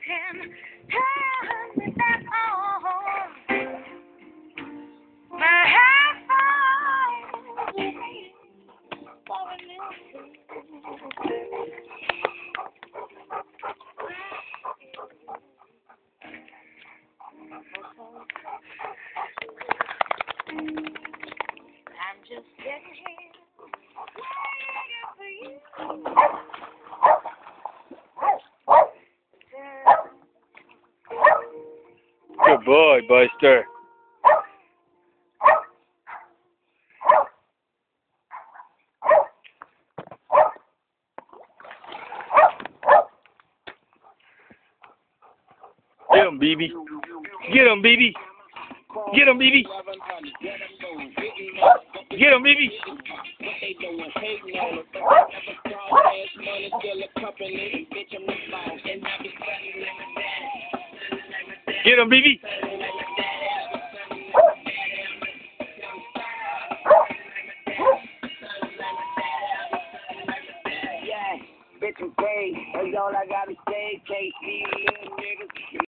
can turn me back on. My heart for a I'm just sitting here waiting for you. Good boy, Buster. Get him, BB. Get him, BB. Get him, BB. Get him, BB. Get him, BB. Bitch, I'm gay. That's all I gotta say. KC, little niggas.